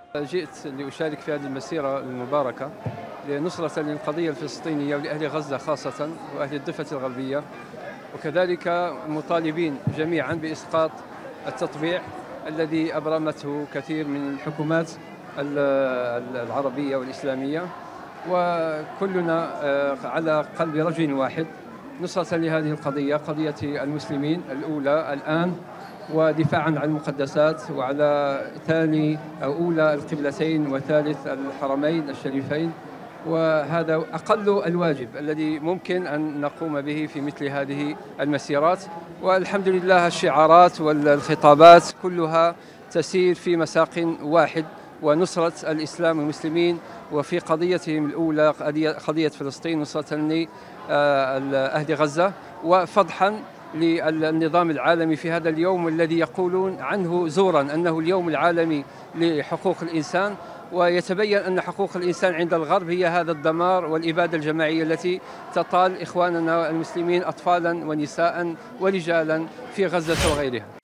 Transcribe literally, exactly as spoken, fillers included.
جئت لأشارك في هذه المسيرة المباركة لنصرة للقضية الفلسطينية ولأهل غزة خاصة وأهل الضفة الغربية، وكذلك مطالبين جميعا بإسقاط التطبيع الذي أبرمته كثير من الحكومات العربية والإسلامية، وكلنا على قلب رجل واحد نصرة لهذه القضية، قضية المسلمين الأولى الآن، ودفاعا عن المقدسات وعلى ثاني أو أولى القبلتين وثالث الحرمين الشريفين. وهذا أقل الواجب الذي ممكن أن نقوم به في مثل هذه المسيرات، والحمد لله الشعارات والخطابات كلها تسير في مساق واحد، ونصرة الإسلام والمسلمين وفي قضيتهم الأولى قضية فلسطين، نصرة لأهل غزة وفضحا للنظام العالمي في هذا اليوم الذي يقولون عنه زورا أنه اليوم العالمي لحقوق الإنسان، ويتبين أن حقوق الإنسان عند الغرب هي هذا الدمار والإبادة الجماعية التي تطال إخواننا المسلمين أطفالا ونساء ورجالا في غزة وغيرها.